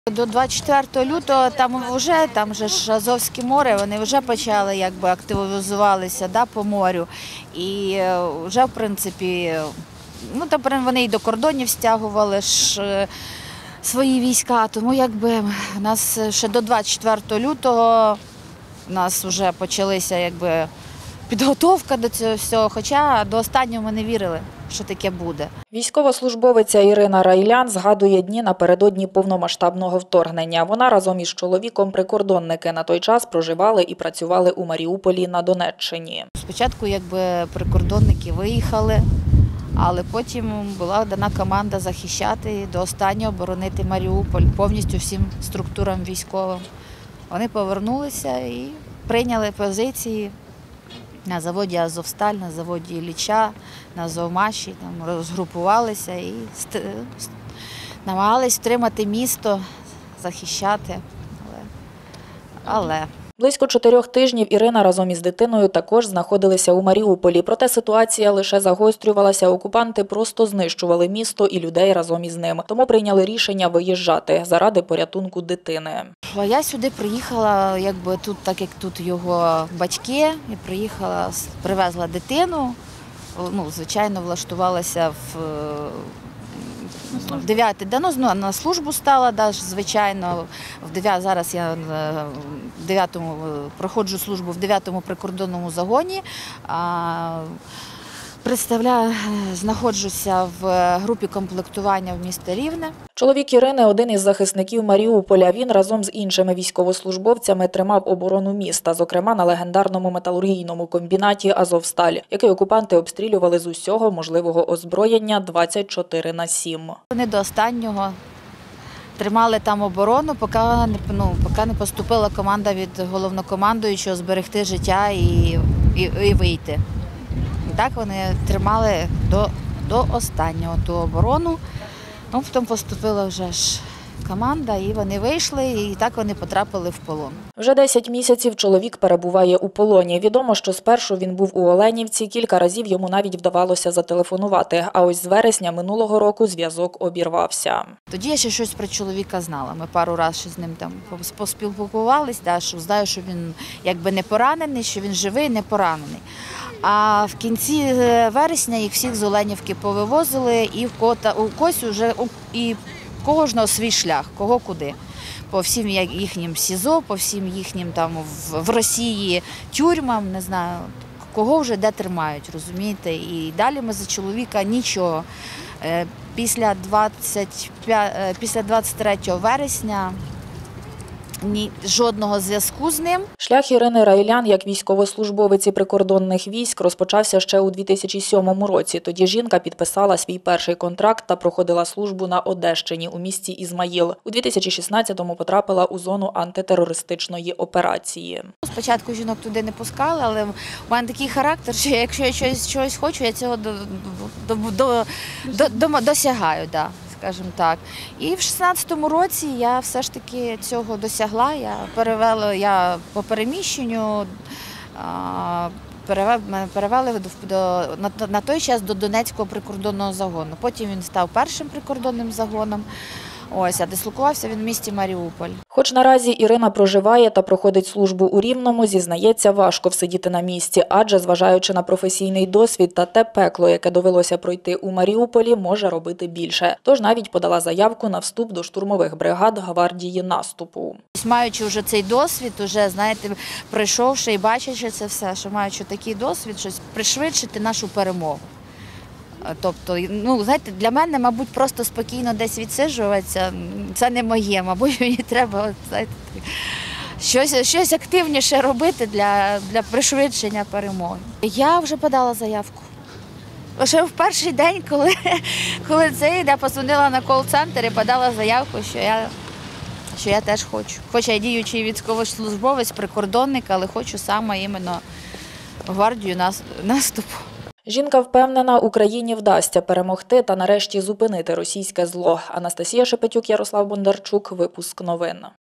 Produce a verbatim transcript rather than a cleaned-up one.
До двадцять четвертого лютого там вже там же ж Азовське море, вони вже почали якби активізувалися, да, по морю. І вже в принципі, ну там вони і до кордонів стягували ж свої війська, тому якби у нас ще до двадцять четвертого лютого у нас вже почалися якби підготовка до цього всього, хоча до останнього ми не вірили, що таке буде. Військовослужбовиця Ірина Райлян згадує дні напередодні повномасштабного вторгнення. Вона разом із чоловіком прикордонники на той час проживали і працювали у Маріуполі на Донеччині. Спочатку якби прикордонники виїхали, але потім була дана команда захищати до останнього, боронити Маріуполь повністю всім структурам військовим. Вони повернулися і прийняли позиції на заводі «Азовсталь», на заводі «Ілліча», на «Азовмаші», там розгрупувалися і намагались втримати місто, захищати. Але... Але... Близько чотирьох тижнів Ірина разом із дитиною також знаходилися у Маріуполі. Проте ситуація лише загострювалася. Окупанти просто знищували місто і людей разом із ним. Тому прийняли рішення виїжджати заради порятунку дитини. Я сюди приїхала, якби тут, так як тут його батьки, і приїхала, привезла дитину. Ну, звичайно, влаштувалася в В дев'ятий, да, ну, на службу стала, да, звичайно, в дев'ятому, зараз я в дев'ятому проходжу службу в дев'ятому прикордонному загоні, а, представляю, знаходжуся в групі комплектування в місті Рівне. Чоловік Ірини – один із захисників Маріуполя. Він разом з іншими військовослужбовцями тримав оборону міста, зокрема на легендарному металургійному комбінаті «Азовсталь», який окупанти обстрілювали з усього можливого озброєння двадцять чотири на сім. Вони до останнього тримали там оборону, поки, ну, поки не поступила команда від головнокомандуючого зберегти життя і, і, і вийти. І так вони тримали до, до останнього ту оборону. Ну, потім поступила вже ж команда, і вони вийшли, і так вони потрапили в полон. Вже десять місяців чоловік перебуває у полоні. Відомо, що спершу він був у Оленівці, кілька разів йому навіть вдавалося зателефонувати. А ось з вересня минулого року зв'язок обірвався. Тоді я ще щось про чоловіка знала. Ми пару разів з ним там поспілкувалися, да, що знаю, що він якби не поранений, що він живий, не поранений. А в кінці вересня їх всіх з Оленівки повивозили, і в когось вже і кожного свій шлях, кого куди. По всім їхнім СІЗО, по всім їхнім там в Росії тюрмам, не знаю, кого вже де тримають, розумієте. І далі ми за чоловіка нічого. Після двадцять третього вересня ні, жодного зв'язку з ним. Шлях Ірини Райлян як військовослужбовиці прикордонних військ розпочався ще у дві тисячі сьомому році. Тоді жінка підписала свій перший контракт та проходила службу на Одещині у місті Ізмаїл. У дві тисячі шістнадцятому потрапила у зону антитерористичної операції. Спочатку жінок туди не пускали, але в мене такий характер, що якщо я щось, щось хочу, я цього до, до, до, до, до, досягаю. Да. Скажімо так. І в шістнадцятому році я все ж таки цього досягла. Я перевела, я по переміщенню перевели, перевели до, на, на той час до Донецького прикордонного загону. Потім він став першим прикордонним загоном. Ось, а дислокувався він в місті Маріуполь. Хоч наразі Ірина проживає та проходить службу у Рівному, зізнається, важко всидіти на місці, адже, зважаючи на професійний досвід та те пекло, яке довелося пройти у Маріуполі, може робити більше. Тож навіть подала заявку на вступ до штурмових бригад гвардії наступу. Маючи вже цей досвід, уже, знаєте, пройшовши і бачачи це все, що маючи такий досвід, щось пришвидшити нашу перемогу. Тобто, ну, знаєте, для мене, мабуть, просто спокійно десь відсиджуватися, це не моє, мабуть, мені треба, знаєте, щось, щось активніше робити для, для пришвидшення перемоги. Я вже подала заявку. Лише в перший день, коли, коли це, я позвонила на кол-центр і подала заявку, що я, що я теж хочу. Хоч я діючий військовослужбовець, прикордонник, але хочу саме іменно гвардію наступу. Жінка впевнена, Україні вдасться перемогти та нарешті зупинити російське зло. Анастасія Шепетюк, Ярослав Бондарчук. Випуск новин.